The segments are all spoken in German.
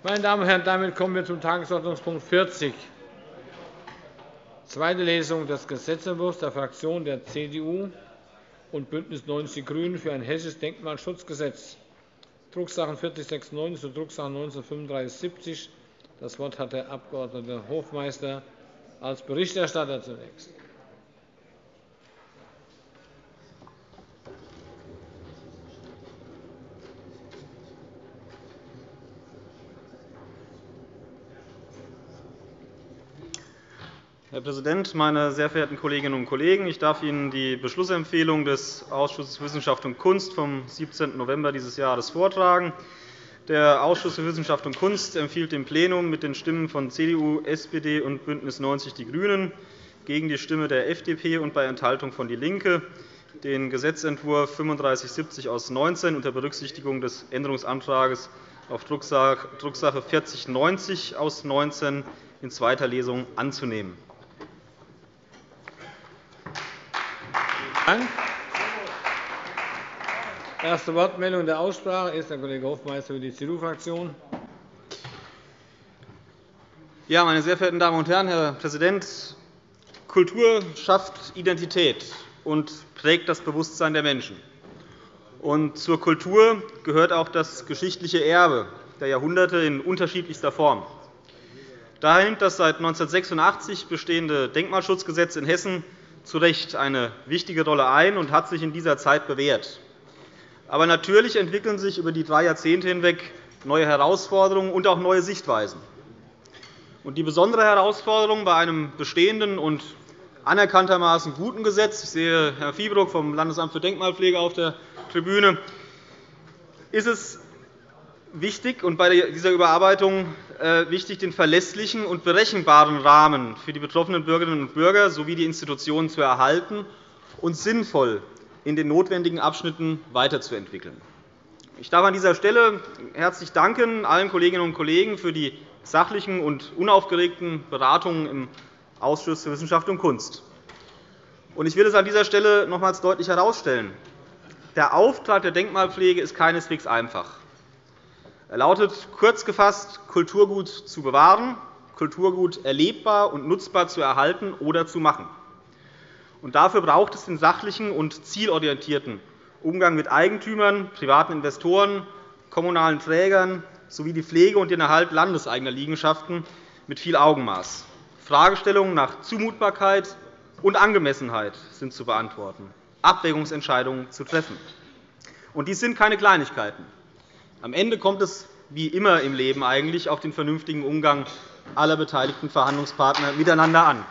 Meine Damen und Herren, damit kommen wir zum Tagesordnungspunkt 40, zweite Lesung des Gesetzentwurfs der Fraktionen der CDU und BÜNDNIS 90 die GRÜNEN für ein hessisches Denkmalschutzgesetz, Drucksachen 4096 und Drucksachen 19-3570. Das Wort hat der Abg. Hofmeister als Berichterstatter zunächst. Herr Präsident, meine sehr verehrten Kolleginnen und Kollegen! Ich darf Ihnen die Beschlussempfehlung des Ausschusses für Wissenschaft und Kunst vom 17. November dieses Jahres vortragen. Der Ausschuss für Wissenschaft und Kunst empfiehlt dem Plenum mit den Stimmen von CDU, SPD und BÜNDNIS 90 die GRÜNEN gegen die Stimme der FDP und bei Enthaltung von DIE LINKE den Gesetzentwurf 3570 aus 19 unter Berücksichtigung des Änderungsantrags auf Drucksache 4090 aus 19 in zweiter Lesung anzunehmen. Dank. Erste Wortmeldung in der Aussprache ist der Kollege Hofmeister für die CDU-Fraktion. Ja, meine sehr verehrten Damen und Herren, Herr Präsident! Kultur schafft Identität und prägt das Bewusstsein der Menschen. Und zur Kultur gehört auch das geschichtliche Erbe der Jahrhunderte in unterschiedlichster Form. Daher nimmt das seit 1986 bestehende Denkmalschutzgesetz in Hessen zu Recht eine wichtige Rolle ein und hat sich in dieser Zeit bewährt. Aber natürlich entwickeln sich über die 3 Jahrzehnte hinweg neue Herausforderungen und auch neue Sichtweisen. Die besondere Herausforderung bei einem bestehenden und anerkanntermaßen guten Gesetz – ich sehe Herrn Viehbrock vom Landesamt für Denkmalpflege auf der Tribüne – ist es wichtig und bei dieser Überarbeitung wichtig, den verlässlichen und berechenbaren Rahmen für die betroffenen Bürgerinnen und Bürger sowie die Institutionen zu erhalten und sinnvoll in den notwendigen Abschnitten weiterzuentwickeln. Ich darf an dieser Stelle herzlich allen Kolleginnen und Kollegen für die sachlichen und unaufgeregten Beratungen im Ausschuss für Wissenschaft und Kunst danken. Ich will es an dieser Stelle nochmals deutlich herausstellen. Der Auftrag der Denkmalpflege ist keineswegs einfach. Er lautet kurz gefasst, Kulturgut zu bewahren, Kulturgut erlebbar und nutzbar zu erhalten oder zu machen. Dafür braucht es den sachlichen und zielorientierten Umgang mit Eigentümern, privaten Investoren, kommunalen Trägern sowie die Pflege und den Erhalt landeseigener Liegenschaften mit viel Augenmaß. Fragestellungen nach Zumutbarkeit und Angemessenheit sind zu beantworten, Abwägungsentscheidungen zu treffen. Dies sind keine Kleinigkeiten. Am Ende kommt es, wie immer im Leben eigentlich, auf den vernünftigen Umgang aller beteiligten Verhandlungspartner miteinander an.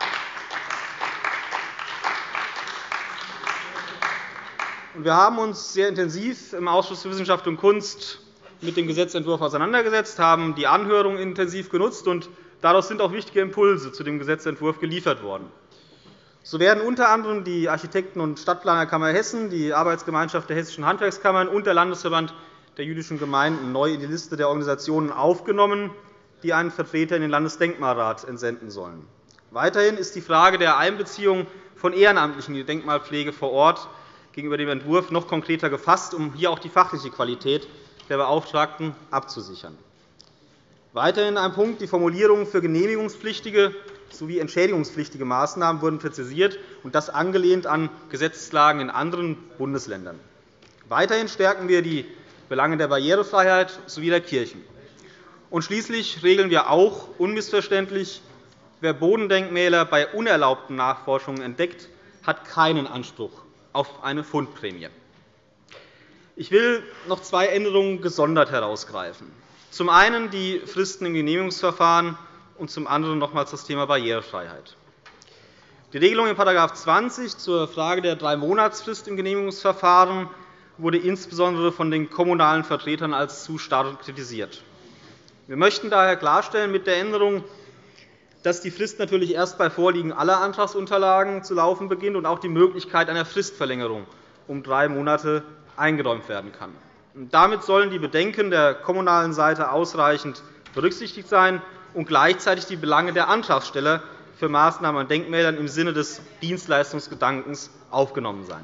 Wir haben uns sehr intensiv im Ausschuss für Wissenschaft und Kunst mit dem Gesetzentwurf auseinandergesetzt, haben die Anhörung intensiv genutzt, und daraus sind auch wichtige Impulse zu dem Gesetzentwurf geliefert worden. So werden unter anderem die Architekten- und Stadtplanerkammer Hessen, die Arbeitsgemeinschaft der Hessischen Handwerkskammern und der Landesverband der jüdischen Gemeinden neu in die Liste der Organisationen aufgenommen, die einen Vertreter in den Landesdenkmalrat entsenden sollen. Weiterhin ist die Frage der Einbeziehung von Ehrenamtlichen in die Denkmalpflege vor Ort gegenüber dem Entwurf noch konkreter gefasst, um hier auch die fachliche Qualität der Beauftragten abzusichern. Weiterhin ein Punkt: Die Formulierungen für genehmigungspflichtige sowie entschädigungspflichtige Maßnahmen wurden präzisiert, und das angelehnt an Gesetzeslagen in anderen Bundesländern. Weiterhin stärken wir die Belange der Barrierefreiheit sowie der Kirchen. Und schließlich regeln wir auch unmissverständlich, wer Bodendenkmäler bei unerlaubten Nachforschungen entdeckt, hat keinen Anspruch auf eine Fundprämie. Ich will noch 2 Änderungen gesondert herausgreifen. Zum einen die Fristen im Genehmigungsverfahren und zum anderen nochmals das Thema Barrierefreiheit. Die Regelung in § 20 zur Frage der 3-Monatsfrist im Genehmigungsverfahren wurde insbesondere von den kommunalen Vertretern als zu starr kritisiert. Wir möchten daher klarstellen mit der Änderung, dass die Frist natürlich erst bei Vorliegen aller Antragsunterlagen zu laufen beginnt und auch die Möglichkeit einer Fristverlängerung um 3 Monate eingeräumt werden kann. Damit sollen die Bedenken der kommunalen Seite ausreichend berücksichtigt sein und gleichzeitig die Belange der Antragsteller für Maßnahmen an Denkmälern im Sinne des Dienstleistungsgedankens aufgenommen sein.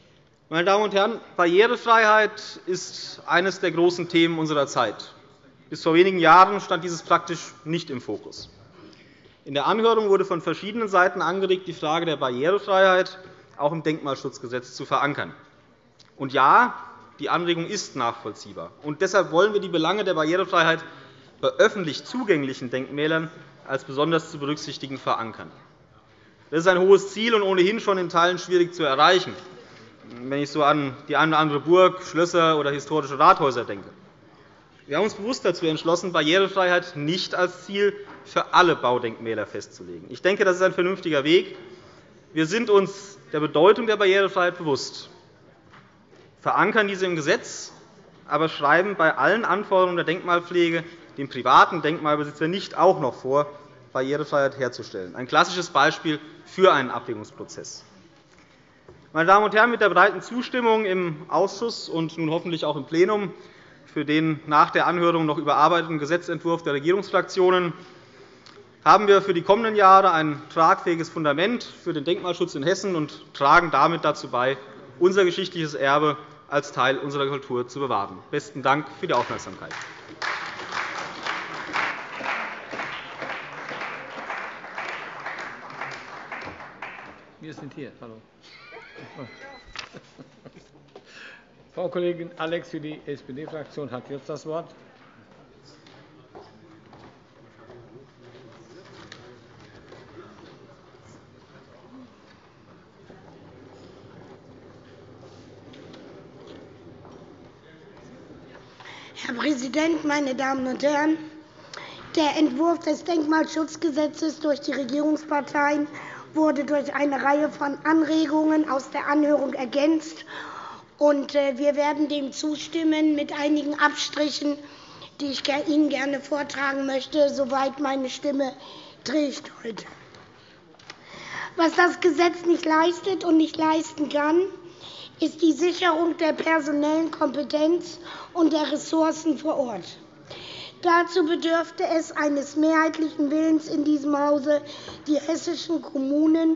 Meine Damen und Herren, Barrierefreiheit ist eines der großen Themen unserer Zeit. Bis vor wenigen Jahren stand dieses praktisch nicht im Fokus. In der Anhörung wurde von verschiedenen Seiten angeregt, die Frage der Barrierefreiheit auch im Denkmalschutzgesetz zu verankern. Und ja, die Anregung ist nachvollziehbar. Und deshalb wollen wir die Belange der Barrierefreiheit bei öffentlich zugänglichen Denkmälern als besonders zu berücksichtigen verankern. Das ist ein hohes Ziel und ohnehin schon in Teilen schwierig zu erreichen, wenn ich so an die eine oder andere Burg, Schlösser oder historische Rathäuser denke. Wir haben uns bewusst dazu entschlossen, Barrierefreiheit nicht als Ziel für alle Baudenkmäler festzulegen. Ich denke, das ist ein vernünftiger Weg. Wir sind uns der Bedeutung der Barrierefreiheit bewusst, verankern diese im Gesetz, aber schreiben bei allen Anforderungen der Denkmalpflege dem privaten Denkmalbesitzer nicht auch noch vor, Barrierefreiheit herzustellen. Ein klassisches Beispiel für einen Abwägungsprozess. Meine Damen und Herren, mit der breiten Zustimmung im Ausschuss und nun hoffentlich auch im Plenum für den nach der Anhörung noch überarbeiteten Gesetzentwurf der Regierungsfraktionen haben wir für die kommenden Jahre ein tragfähiges Fundament für den Denkmalschutz in Hessen und tragen damit dazu bei, unser geschichtliches Erbe als Teil unserer Kultur zu bewahren. Besten Dank für die Aufmerksamkeit. Wir sind hier. Hallo. Frau Kollegin Alex für die SPD-Fraktion hat jetzt das Wort. Herr Präsident, meine Damen und Herren! Der Entwurf des Denkmalschutzgesetzes durch die Regierungsparteien wurde durch eine Reihe von Anregungen aus der Anhörung ergänzt. Wir werden dem zustimmen mit einigen Abstrichen, die ich Ihnen gerne vortragen möchte, soweit meine Stimme trägt heute. Was das Gesetz nicht leistet und nicht leisten kann, ist die Sicherung der personellen Kompetenz und der Ressourcen vor Ort. Dazu bedürfte es eines mehrheitlichen Willens in diesem Hause, die hessischen Kommunen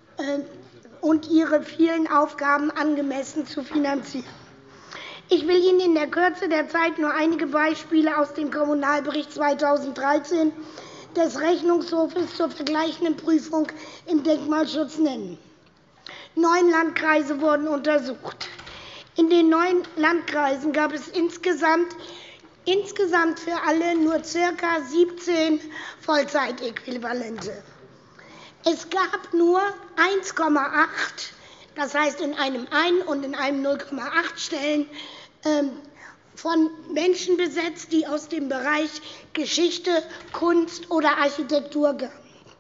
und ihre vielen Aufgaben angemessen zu finanzieren. Ich will Ihnen in der Kürze der Zeit nur einige Beispiele aus dem Kommunalbericht 2013 des Rechnungshofes zur vergleichenden Prüfung im Denkmalschutz nennen. 9 Landkreise wurden untersucht. In den 9 Landkreisen gab es insgesamt für alle nur ca. 17 Vollzeitäquivalente. Es gab nur 1,8, das heißt in einem 1 und in einem 0,8 Stellen, von Menschen besetzt, die aus dem Bereich Geschichte, Kunst oder Architektur kamen.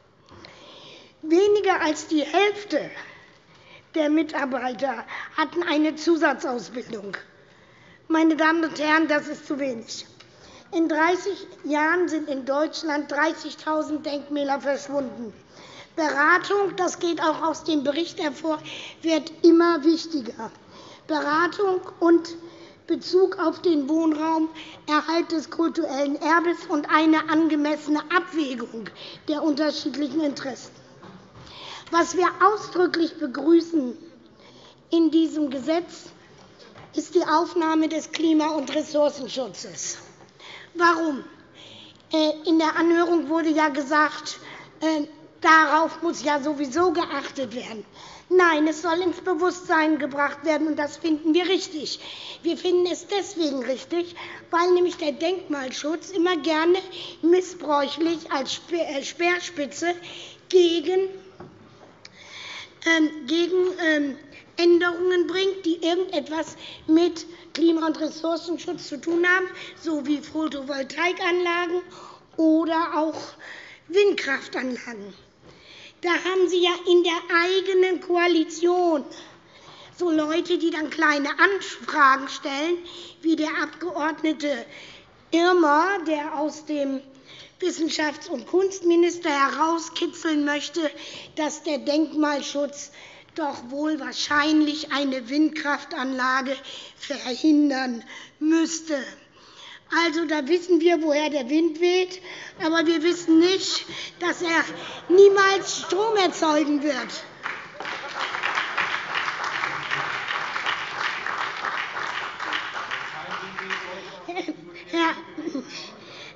Weniger als die Hälfte der Mitarbeiter hatten eine Zusatzausbildung. Meine Damen und Herren, das ist zu wenig. In 30 Jahren sind in Deutschland 30.000 Denkmäler verschwunden. Beratung, das geht auch aus dem Bericht hervor, wird immer wichtiger. Beratung und Bezug auf den Wohnraum, Erhalt des kulturellen Erbes und eine angemessene Abwägung der unterschiedlichen Interessen. Was wir ausdrücklich begrüßen in diesem Gesetz, ist die Aufnahme des Klima- und Ressourcenschutzes. Warum? In der Anhörung wurde ja gesagt, darauf muss ja sowieso geachtet werden. Nein, es soll ins Bewusstsein gebracht werden, und das finden wir richtig. Wir finden es deswegen richtig, weil nämlich der Denkmalschutz immer gerne missbräuchlich als Speerspitze gegen Änderungen bringt, die irgendetwas mit Klima- und Ressourcenschutz zu tun haben, so wie Photovoltaikanlagen oder auch Windkraftanlagen. Da haben Sie ja in der eigenen Koalition so Leute, die dann kleine Anfragen stellen, wie der Abgeordnete Irmer, der aus dem Wissenschafts- und Kunstminister herauskitzeln möchte, dass der Denkmalschutz doch wohl wahrscheinlich eine Windkraftanlage verhindern müsste. Also, da wissen wir, woher der Wind weht, aber wir wissen nicht, dass er niemals Strom erzeugen wird.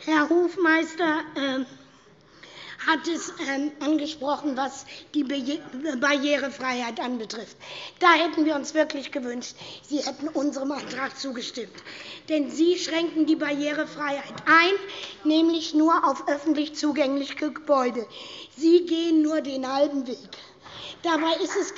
Herr Hofmeister hat es angesprochen, was die Barrierefreiheit anbetrifft. Da hätten wir uns wirklich gewünscht, Sie hätten unserem Antrag zugestimmt. Denn Sie schränken die Barrierefreiheit ein, nämlich nur auf öffentlich zugängliche Gebäude. Sie gehen nur den halben Weg. Dabei ist es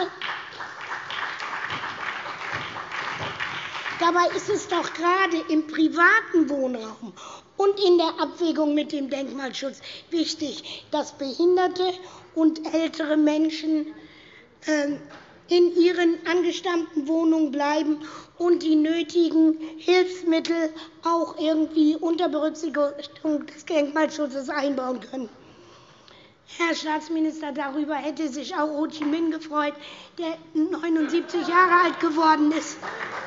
doch gerade im privaten Wohnraum und in der Abwägung mit dem Denkmalschutz wichtig, dass behinderte und ältere Menschen in ihren angestammten Wohnungen bleiben und die nötigen Hilfsmittel auch irgendwie unter Berücksichtigung des Denkmalschutzes einbauen können. Herr Staatsminister, darüber hätte sich auch Ho Chi Minh gefreut, der 79 Jahre alt geworden ist.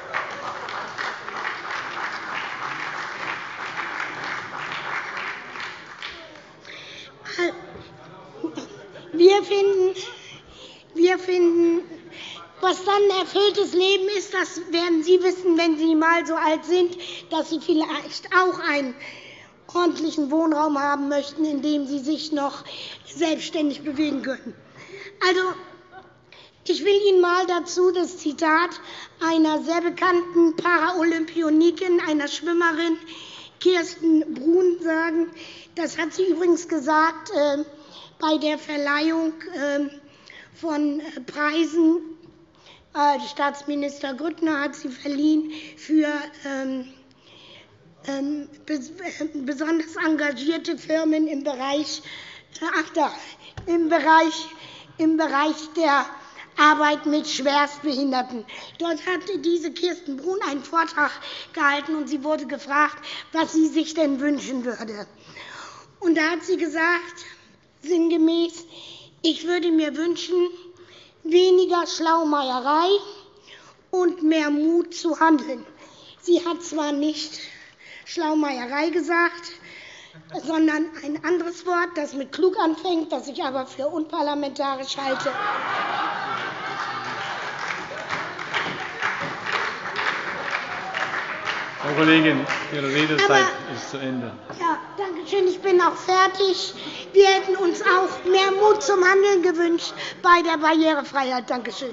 Wir finden, was dann ein erfülltes Leben ist, das werden Sie wissen, wenn Sie mal so alt sind, dass Sie vielleicht auch einen ordentlichen Wohnraum haben möchten, in dem Sie sich noch selbstständig bewegen können. Also, ich will Ihnen mal dazu das Zitat einer sehr bekannten Paraolympionikin, einer Schwimmerin, Kirsten Brun, sagen. Das hat sie übrigens gesagt bei der Verleihung von Preisen. Staatsminister Grüttner hat sie verliehen für besonders engagierte Firmen im Bereich der Arbeit mit Schwerstbehinderten. Dort hat diese Kirsten Brun einen Vortrag gehalten, und sie wurde gefragt, was sie sich denn wünschen würde. Und da hat sie gesagt, sinngemäß, ich würde mir wünschen, weniger Schlaumeierei und mehr Mut zu handeln. Sie hat zwar nicht Schlaumeierei gesagt, sondern ein anderes Wort, das mit klug anfängt, das ich aber für unparlamentarisch halte. Frau Kollegin, Ihre Redezeit ist zu Ende. Ja, danke schön. Ich bin auch fertig. Wir hätten uns auch mehr Mut zum Handeln gewünscht bei der Barrierefreiheit. Danke schön.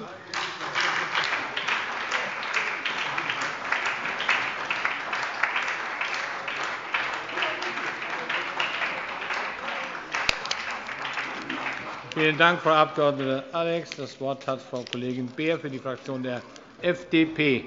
Vielen Dank, Frau Abg. Alex. Das Wort hat Frau Kollegin Beer für die Fraktion der FDP.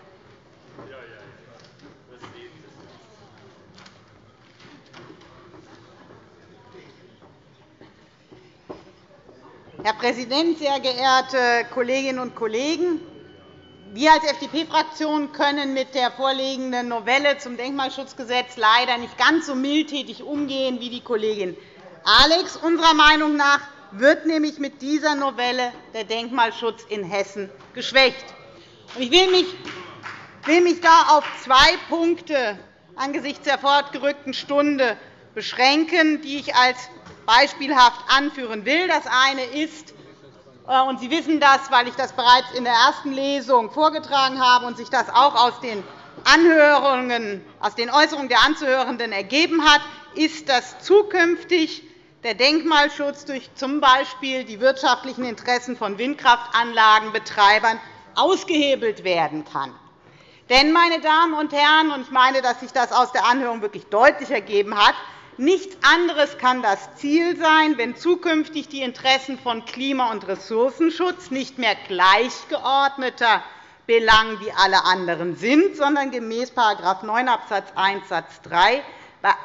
Herr Präsident, sehr geehrte Kolleginnen und Kollegen! Wir als FDP-Fraktion können mit der vorliegenden Novelle zum Denkmalschutzgesetz leider nicht ganz so mildtätig umgehen wie die Kollegin Alex. Unserer Meinung nach wird nämlich mit dieser Novelle der Denkmalschutz in Hessen geschwächt. Ich will mich da auf 2 Punkte angesichts der fortgerückten Stunde beschränken, die ich als beispielhaft anführen will. Das eine ist, und Sie wissen das, weil ich das bereits in der ersten Lesung vorgetragen habe und sich das auch aus den Äußerungen der Anzuhörenden ergeben hat, ist, dass zukünftig der Denkmalschutz durch z. B. die wirtschaftlichen Interessen von Windkraftanlagenbetreibern ausgehebelt werden kann. Denn, meine Damen und Herren, und ich meine, dass sich das aus der Anhörung wirklich deutlich ergeben hat, nichts anderes kann das Ziel sein, wenn zukünftig die Interessen von Klima- und Ressourcenschutz nicht mehr gleichgeordneter Belang wie alle anderen sind, sondern gemäß § 9 Abs. 1 Satz 3 bei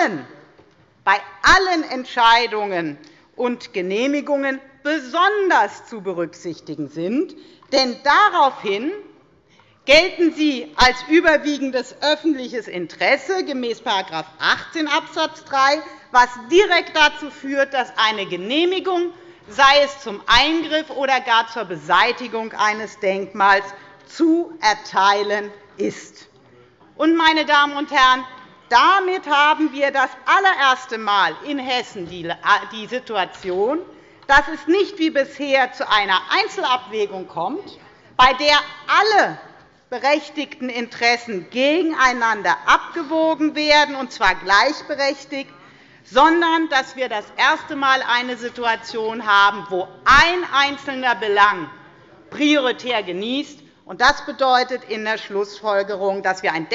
allen Entscheidungen und Genehmigungen besonders zu berücksichtigen sind. Denn daraufhin gelten sie als überwiegendes öffentliches Interesse gemäß § 18 Abs. 3, was direkt dazu führt, dass eine Genehmigung, sei es zum Eingriff oder gar zur Beseitigung eines Denkmals, zu erteilen ist. Und, meine Damen und Herren, damit haben wir das allererste Mal in Hessen die Situation, dass es nicht wie bisher zu einer Einzelabwägung kommt, bei der alle berechtigten Interessen gegeneinander abgewogen werden, und zwar gleichberechtigt, sondern dass wir das erste Mal eine Situation haben, wo ein einzelner Belang prioritär genießt. Das bedeutet in der Schlussfolgerung, dass wir ein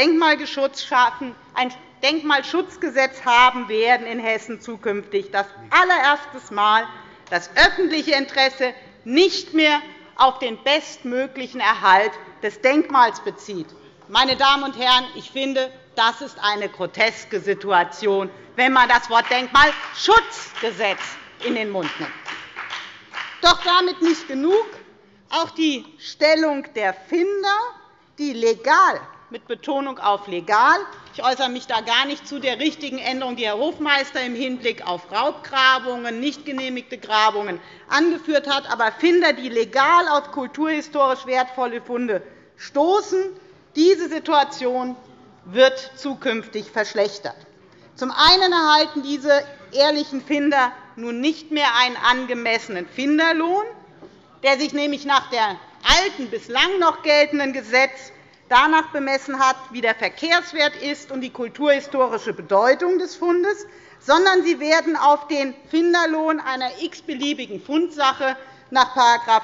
Denkmalschutzgesetz haben werden in Hessen zukünftig, das allererstes Mal das öffentliche Interesse nicht mehr auf den bestmöglichen Erhalt des Denkmals bezieht. Meine Damen und Herren, ich finde, das ist eine groteske Situation, wenn man das Wort Denkmalschutzgesetz in den Mund nimmt. Doch damit nicht genug. Auch die Stellung der Finder, die legal, mit Betonung auf legal, ich äußere mich da gar nicht zu der richtigen Änderung, die Herr Hofmeister im Hinblick auf Raubgrabungen, nicht genehmigte Grabungen angeführt hat, aber Finder, die legal auf kulturhistorisch wertvolle Funde stoßen, diese Situation wird zukünftig verschlechtert. Zum einen erhalten diese ehrlichen Finder nun nicht mehr einen angemessenen Finderlohn, der sich nämlich nach dem alten, bislang noch geltenden Gesetz danach bemessen hat, wie der Verkehrswert ist und die kulturhistorische Bedeutung des Fundes, sondern sie werden auf den Finderlohn einer x-beliebigen Fundsache nach §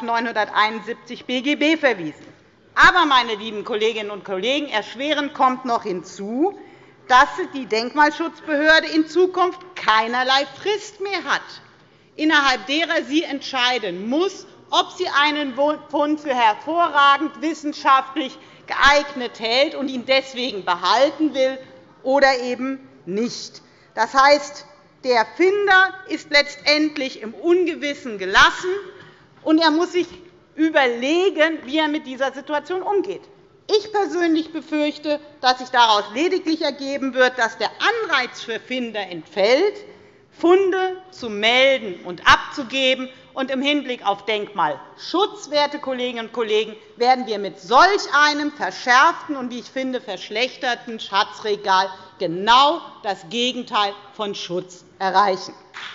971 BGB verwiesen. Aber, meine lieben Kolleginnen und Kollegen, erschwerend kommt noch hinzu, dass die Denkmalschutzbehörde in Zukunft keinerlei Frist mehr hat, innerhalb derer sie entscheiden muss, ob sie einen Fund für hervorragend wissenschaftlich geeignet hält und ihn deswegen behalten will oder eben nicht. Das heißt, der Finder ist letztendlich im Ungewissen gelassen, und er muss sich überlegen, wie er mit dieser Situation umgeht. Ich persönlich befürchte, dass sich daraus lediglich ergeben wird, dass der Anreiz für Finder entfällt, Funde zu melden und abzugeben. Und im Hinblick auf Denkmalschutz, werte Kolleginnen und Kollegen, werden wir mit solch einem verschärften und, wie ich finde, verschlechterten Schatzregal genau das Gegenteil von Schutz erreichen.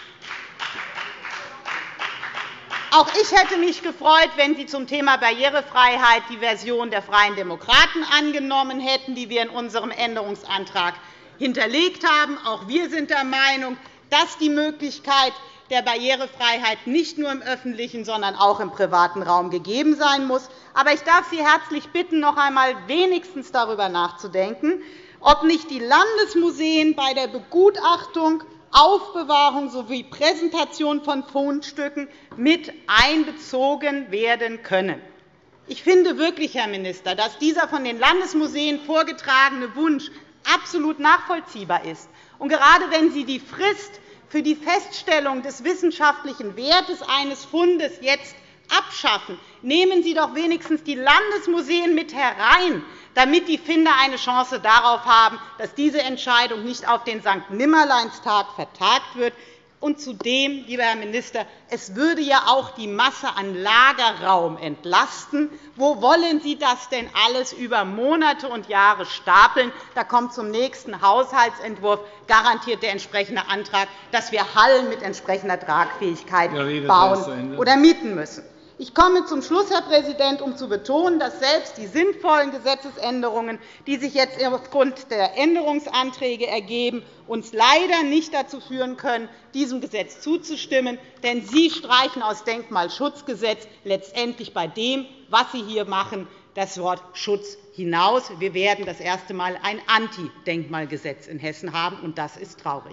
Auch ich hätte mich gefreut, wenn Sie zum Thema Barrierefreiheit die Version der Freien Demokraten angenommen hätten, die wir in unserem Änderungsantrag hinterlegt haben. Auch wir sind der Meinung, dass die Möglichkeit der Barrierefreiheit nicht nur im öffentlichen, sondern auch im privaten Raum gegeben sein muss. Aber ich darf Sie herzlich bitten, noch einmal wenigstens darüber nachzudenken, ob nicht die Landesmuseen bei der Begutachtung, Aufbewahrung sowie Präsentation von Fundstücken mit einbezogen werden können. Ich finde wirklich, Herr Minister, dass dieser von den Landesmuseen vorgetragene Wunsch absolut nachvollziehbar ist. Und gerade wenn Sie die Frist für die Feststellung des wissenschaftlichen Wertes eines Fundes jetzt abschaffen, nehmen Sie doch wenigstens die Landesmuseen mit herein, damit die Finder eine Chance darauf haben, dass diese Entscheidung nicht auf den Sankt-Nimmerleinstag vertagt wird. Und zudem, lieber Herr Minister, es würde ja auch die Masse an Lagerraum entlasten. Wo wollen Sie das denn alles über Monate und Jahre stapeln? Da kommt zum nächsten Haushaltsentwurf garantiert der entsprechende Antrag, dass wir Hallen mit entsprechender Tragfähigkeit bauen oder mieten müssen. Ich komme zum Schluss, Herr Präsident, um zu betonen, dass selbst die sinnvollen Gesetzesänderungen, die sich jetzt aufgrund der Änderungsanträge ergeben, uns leider nicht dazu führen können, diesem Gesetz zuzustimmen. Denn Sie streichen aus dem Denkmalschutzgesetz letztendlich bei dem, was Sie hier machen, das Wort Schutz hinaus. Wir werden das erste Mal ein Anti-Denkmalgesetz in Hessen haben, und das ist traurig.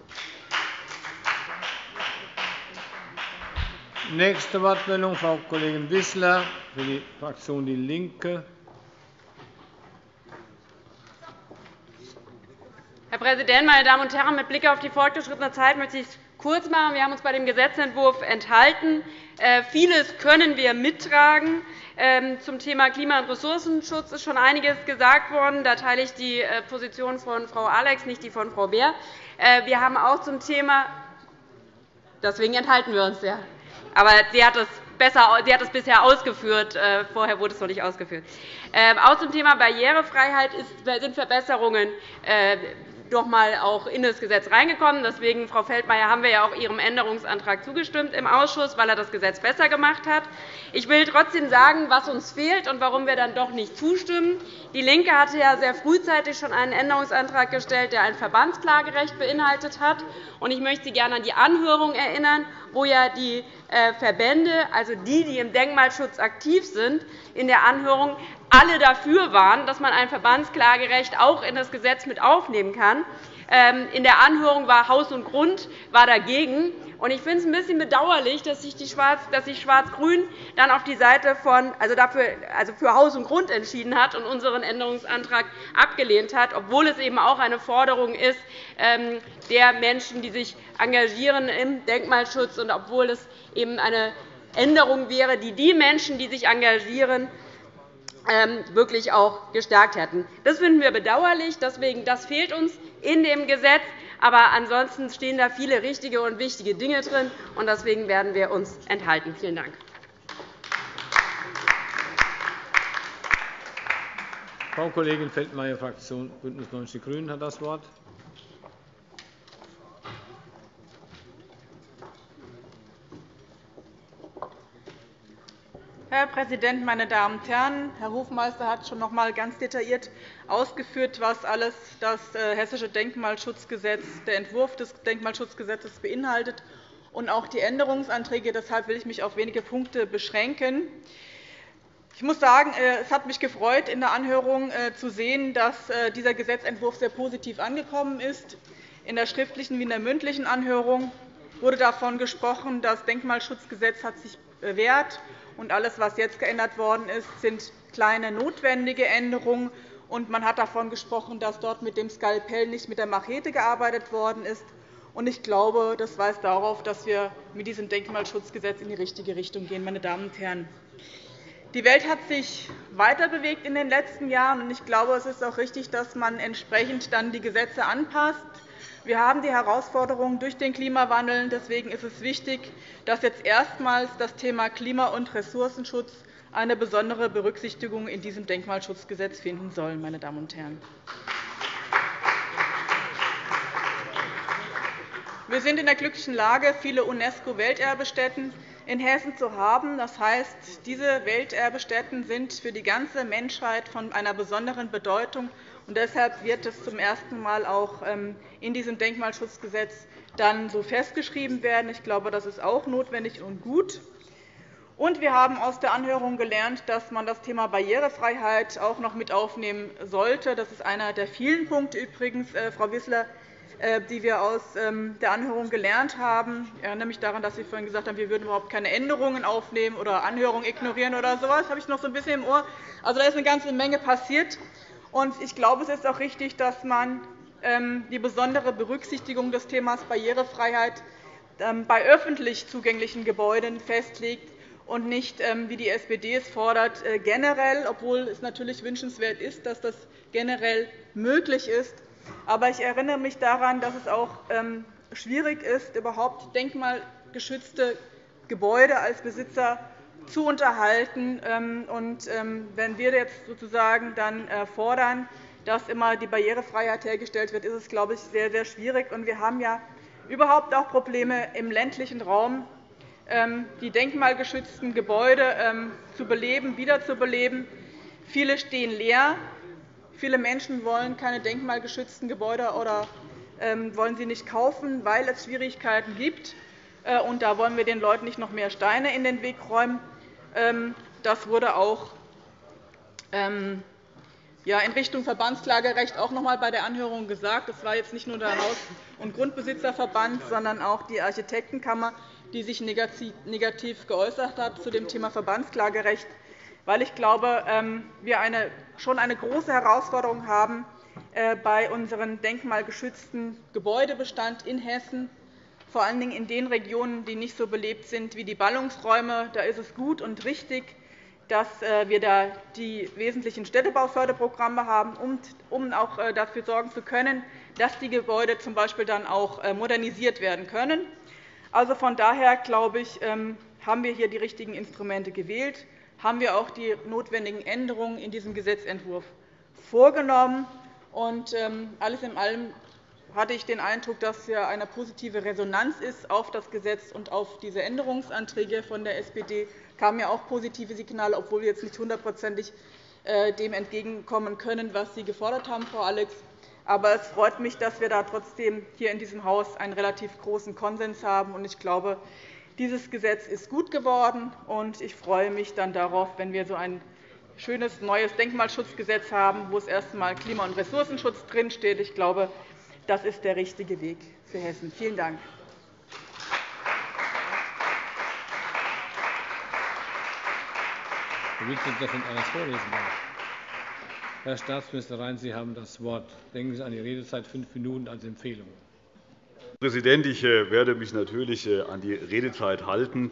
Nächste Wortmeldung, Frau Kollegin Wissler für die Fraktion DIE LINKE. Herr Präsident, meine Damen und Herren! Mit Blick auf die fortgeschrittene Zeit möchte ich es kurz machen. Wir haben uns bei dem Gesetzentwurf enthalten. Vieles können wir mittragen. Zum Thema Klima- und Ressourcenschutz ist schon einiges gesagt worden. Da teile ich die Position von Frau Alex, nicht die von Frau Beer. Wir haben auch zum Thema – deswegen enthalten wir uns ja. Aber sie hat es bisher ausgeführt. Vorher wurde es noch nicht ausgeführt. Auch zum Thema Barrierefreiheit sind Verbesserungen doch einmal auch in das Gesetz reingekommen. Deswegen, Frau Feldmayer, haben wir ja auch Ihrem Änderungsantrag zugestimmt im Ausschuss, weil er das Gesetz besser gemacht hat. Ich will trotzdem sagen, was uns fehlt und warum wir dann doch nicht zustimmen. DIE LINKE hatte ja sehr frühzeitig schon einen Änderungsantrag gestellt, der ein Verbandsklagerecht beinhaltet hat. Ich möchte Sie gerne an die Anhörung erinnern, wo ja die Verbände, also die im Denkmalschutz aktiv sind, in der Anhörung alle dafür waren, dass man ein Verbandsklagerecht auch in das Gesetz mit aufnehmen kann. In der Anhörung war Haus und Grund dagegen. Ich finde es ein bisschen bedauerlich, dass sich Schwarz-Grün dann auf die Seite für Haus und Grund entschieden hat und unseren Änderungsantrag abgelehnt hat, obwohl es eben auch eine Forderung ist der Menschen, die sich engagieren im Denkmalschutz, und obwohl es eben eine Änderung wäre, die die Menschen, die sich engagieren, wirklich auch gestärkt hätten. Das finden wir bedauerlich. Deswegen, das fehlt uns in dem Gesetz. Aber ansonsten stehen da viele richtige und wichtige Dinge drin. Und deswegen werden wir uns enthalten. Vielen Dank. Frau Kollegin Feldmayer, Fraktion BÜNDNIS 90 die GRÜNEN, hat das Wort. Herr Präsident, meine Damen und Herren! Herr Hofmeister hat schon noch einmal ganz detailliert ausgeführt, was alles das Hessische Denkmalschutzgesetz, der Entwurf des Denkmalschutzgesetzes beinhaltet und auch die Änderungsanträge. Deshalb will ich mich auf wenige Punkte beschränken. Ich muss sagen, es hat mich gefreut, in der Anhörung zu sehen, dass dieser Gesetzentwurf sehr positiv angekommen ist. In der schriftlichen wie in der mündlichen Anhörung wurde davon gesprochen, das Denkmalschutzgesetz hat sich bewährt. Und alles, was jetzt geändert worden ist, sind kleine notwendige Änderungen. Und man hat davon gesprochen, dass dort mit dem Skalpell, nicht mit der Machete gearbeitet worden ist. Und ich glaube, das weist darauf, dass wir mit diesem Denkmalschutzgesetz in die richtige Richtung gehen. Meine Damen und Herren. Die Welt hat sich weiterbewegt in den letzten Jahren. Und ich glaube, es ist auch richtig, dass man entsprechend dann die Gesetze anpasst. Wir haben die Herausforderungen durch den Klimawandel. Deswegen ist es wichtig, dass jetzt erstmals das Thema Klima- und Ressourcenschutz eine besondere Berücksichtigung in diesem Denkmalschutzgesetz finden soll. Meine Damen und Herren. Wir sind in der glücklichen Lage, viele UNESCO-Welterbestätten in Hessen zu haben. Das heißt, diese Welterbestätten sind für die ganze Menschheit von einer besonderen Bedeutung. Und deshalb wird es zum ersten Mal auch in diesem Denkmalschutzgesetz dann so festgeschrieben werden. Ich glaube, das ist auch notwendig und gut. Und wir haben aus der Anhörung gelernt, dass man das Thema Barrierefreiheit auch noch mit aufnehmen sollte. Das ist einer der vielen Punkte übrigens, Frau Wissler, die wir aus der Anhörung gelernt haben. Ich erinnere mich daran, dass Sie vorhin gesagt haben, wir würden überhaupt keine Änderungen aufnehmen oder Anhörungen ignorieren oder so etwas. Das habe ich noch so ein bisschen im Ohr. Also, da ist eine ganze Menge passiert. Ich glaube, es ist auch richtig, dass man die besondere Berücksichtigung des Themas Barrierefreiheit bei öffentlich zugänglichen Gebäuden festlegt und nicht, wie die SPD es fordert, generell, obwohl es natürlich wünschenswert ist, dass das generell möglich ist. Aber ich erinnere mich daran, dass es auch schwierig ist, überhaupt denkmalgeschützte Gebäude als Besitzer zu unterhalten. Wenn wir jetzt sozusagen dann fordern, dass immer die Barrierefreiheit hergestellt wird, ist es, glaube ich, sehr, sehr schwierig. Wir haben ja überhaupt auch Probleme im ländlichen Raum, die denkmalgeschützten Gebäude zu beleben, wiederzubeleben. Viele stehen leer. Viele Menschen wollen keine denkmalgeschützten Gebäude oder wollen sie nicht kaufen, weil es Schwierigkeiten gibt. Da wollen wir den Leuten nicht noch mehr Steine in den Weg räumen. Das wurde auch in Richtung Verbandsklagerecht auch noch einmal bei der Anhörung gesagt. Das war jetzt nicht nur der Haus- und Grundbesitzerverband, sondern auch die Architektenkammer, die sich negativ geäußert hat zu dem Thema Verbandsklagerecht, weil ich glaube, wir schon eine große Herausforderung haben bei unserem denkmalgeschützten Gebäudebestand in Hessen, vor allen Dingen in den Regionen, die nicht so belebt sind wie die Ballungsräume. Da ist es gut und richtig, dass wir da die wesentlichen Städtebauförderprogramme haben, um auch dafür sorgen zu können, dass die Gebäude z. B. dann auch modernisiert werden können. Also von daher, glaube ich, haben wir hier die richtigen Instrumente gewählt, haben wir auch die notwendigen Änderungen in diesem Gesetzentwurf vorgenommen. Und alles in allem hatte ich den Eindruck, dass hier eine positive Resonanz ist auf das Gesetz und auf diese Änderungsanträge von der SPD. Es kamen ja auch positive Signale, obwohl wir jetzt nicht hundertprozentig dem entgegenkommen können, was Sie gefordert haben, Frau Alex. Aber es freut mich, dass wir da trotzdem hier in diesem Haus einen relativ großen Konsens haben. Ich glaube, dieses Gesetz ist gut geworden, und ich freue mich dann darauf, wenn wir so ein schönes neues Denkmalschutzgesetz haben, wo es erst einmal Klima- und Ressourcenschutz drinsteht. Ich glaube, das ist der richtige Weg für Hessen. Vielen Dank. Herr Staatsminister Rhein, Sie haben das Wort. Denken Sie an die Redezeit 5 Minuten als Empfehlung. Herr Präsident, ich werde mich natürlich an die Redezeit halten.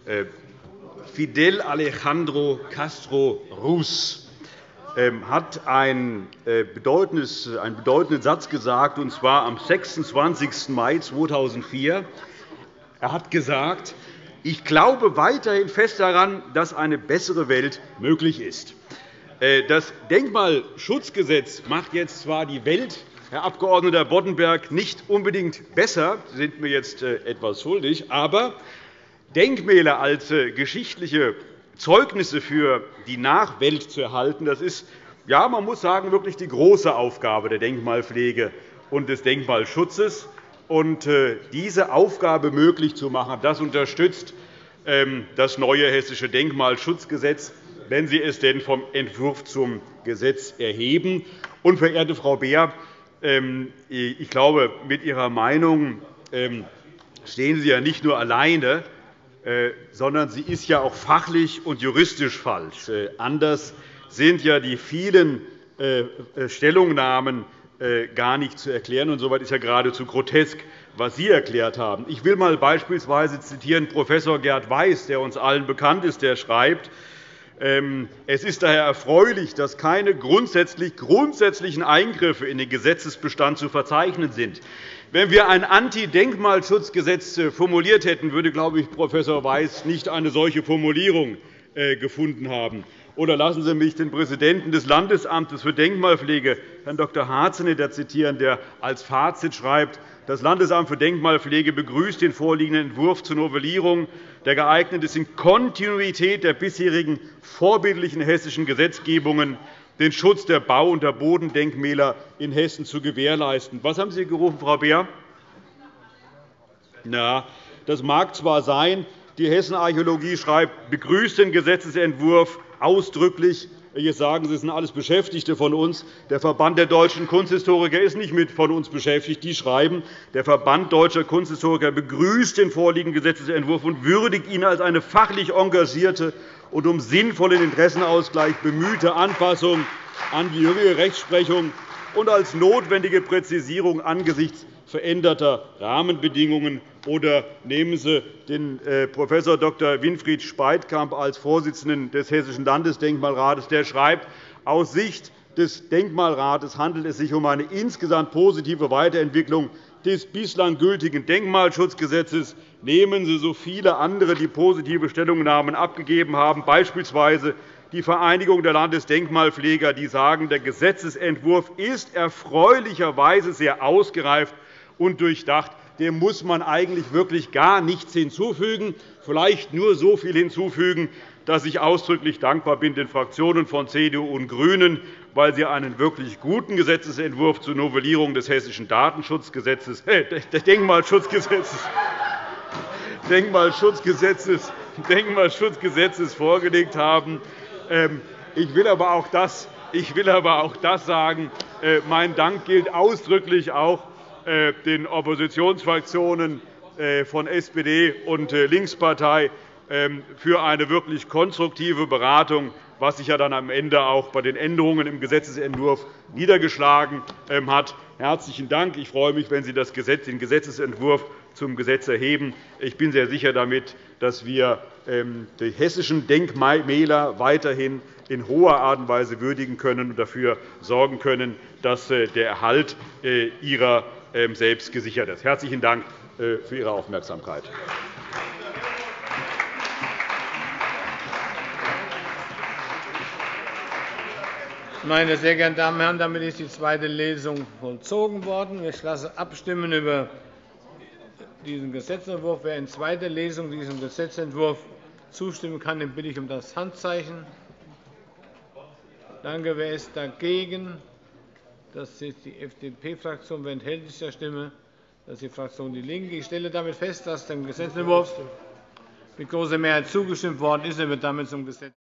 Fidel Alejandro Castro Ruz hat einen bedeutenden Satz gesagt, und zwar am 26. Mai 2004. Er hat gesagt: Ich glaube weiterhin fest daran, dass eine bessere Welt möglich ist. Das Denkmalschutzgesetz macht jetzt zwar die Welt, Herr Abg. Boddenberg, nicht unbedingt besser, Sie sind mir jetzt etwas schuldig, aber Denkmäler als geschichtliche Zeugnisse für die Nachwelt zu erhalten, das ist, ja, man muss sagen, wirklich die große Aufgabe der Denkmalpflege und des Denkmalschutzes. Und diese Aufgabe möglich zu machen, das unterstützt das neue Hessische Denkmalschutzgesetz, wenn Sie es denn vom Entwurf zum Gesetz erheben. Und, verehrte Frau Beer, ich glaube, mit Ihrer Meinung stehen Sie ja nicht nur alleine, sondern sie ist ja auch fachlich und juristisch falsch. Anders sind ja die vielen Stellungnahmen gar nicht zu erklären. Und soweit ist ja geradezu grotesk, was Sie erklärt haben. Ich will einmal beispielsweise zitieren Prof. Gerd Weiß, der uns allen bekannt ist, der schreibt: Es ist daher erfreulich, dass keine grundsätzlichen Eingriffe in den Gesetzesbestand zu verzeichnen sind. Wenn wir ein Anti-Denkmalschutzgesetz formuliert hätten, würde, glaube ich, Prof. Weiß nicht eine solche Formulierung gefunden haben. Oder lassen Sie mich den Präsidenten des Landesamtes für Denkmalpflege, Herrn Dr. Harzeneder, zitieren, der als Fazit schreibt: Das Landesamt für Denkmalpflege begrüßt den vorliegenden Entwurf zur Novellierung, der geeignet ist, in Kontinuität der bisherigen vorbildlichen hessischen Gesetzgebungen den Schutz der Bau- und der Bodendenkmäler in Hessen zu gewährleisten. Was haben Sie gerufen, Frau Beer? Na, das mag zwar sein, die Hessenarchäologie schreibt, begrüßt den Gesetzentwurf ausdrücklich. Jetzt sagen Sie, es sind alles Beschäftigte von uns. Der Verband der deutschen Kunsthistoriker ist nicht mit von uns beschäftigt. Die schreiben, der Verband deutscher Kunsthistoriker begrüßt den vorliegenden Gesetzentwurf und würdigt ihn als eine fachlich engagierte und um sinnvollen Interessenausgleich bemühte Anpassung an die jüngere Rechtsprechung und als notwendige Präzisierung angesichts veränderter Rahmenbedingungen. Oder nehmen Sie den Prof. Dr. Winfried Speitkamp als Vorsitzenden des Hessischen Landesdenkmalrates. Der schreibt, aus Sicht des Denkmalrates handelt es sich um eine insgesamt positive Weiterentwicklung des bislang gültigen Denkmalschutzgesetzes. Nehmen Sie so viele andere, die positive Stellungnahmen abgegeben haben, beispielsweise die Vereinigung der Landesdenkmalpfleger, die sagen, der Gesetzentwurf ist erfreulicherweise sehr ausgereift und durchdacht. Dem muss man eigentlich wirklich gar nichts hinzufügen, vielleicht nur so viel hinzufügen, dass ich ausdrücklich dankbar bin den Fraktionen von CDU und GRÜNEN, weil sie einen wirklich guten Gesetzentwurf zur Novellierung des Hessischen Denkmalschutzgesetzes vorgelegt haben. Ich will aber auch das sagen. Mein Dank gilt ausdrücklich auch den Oppositionsfraktionen von SPD und Linkspartei für eine wirklich konstruktive Beratung, was sich ja dann am Ende auch bei den Änderungen im Gesetzentwurf niedergeschlagen hat. Herzlichen Dank. Ich freue mich, wenn Sie den Gesetzentwurf zum Gesetz erheben. Ich bin sehr sicher damit, dass wir die hessischen Denkmäler weiterhin in hoher Art und Weise würdigen können und dafür sorgen können, dass der Erhalt ihrer selbst gesichert ist. Herzlichen Dank für Ihre Aufmerksamkeit. Meine sehr geehrten Damen und Herren, damit ist die zweite Lesung vollzogen worden. Ich lasse abstimmen über diesen Gesetzentwurf. Wer in zweiter Lesung diesem Gesetzentwurf zustimmen kann, den bitte ich um das Handzeichen. Danke. Wer ist dagegen? Das ist die FDP-Fraktion. Wer enthält sich der Stimme? Das ist die Fraktion DIE LINKE. Ich stelle damit fest, dass dem Gesetzentwurf mit großer Mehrheit zugestimmt worden ist. Er wird damit zum Gesetz.